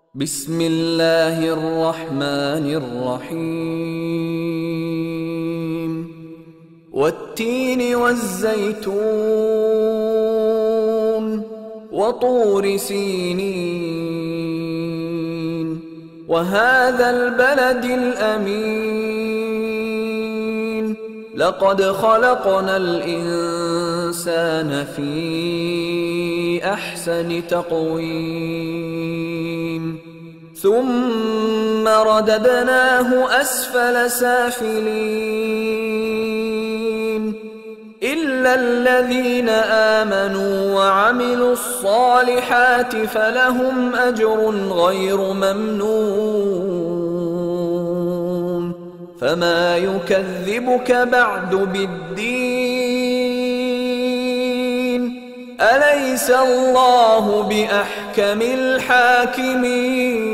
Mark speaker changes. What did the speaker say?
Speaker 1: بسم الله الرحمن الرحيم والتين والزيتون وطور سينين وهذا البلد الأمين لقد خلقنا الإنسان في أحسن تقويم ثم رددناه أسفل سافلين إلا الذين آمنوا وعملوا الصالحات فلهم أجر غير ممنون فما يكذبك بعد بالدين أليس الله بأحكم الحاكمين